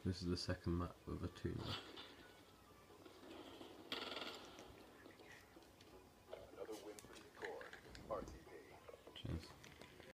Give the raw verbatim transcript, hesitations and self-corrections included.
This is the second map of a tuner.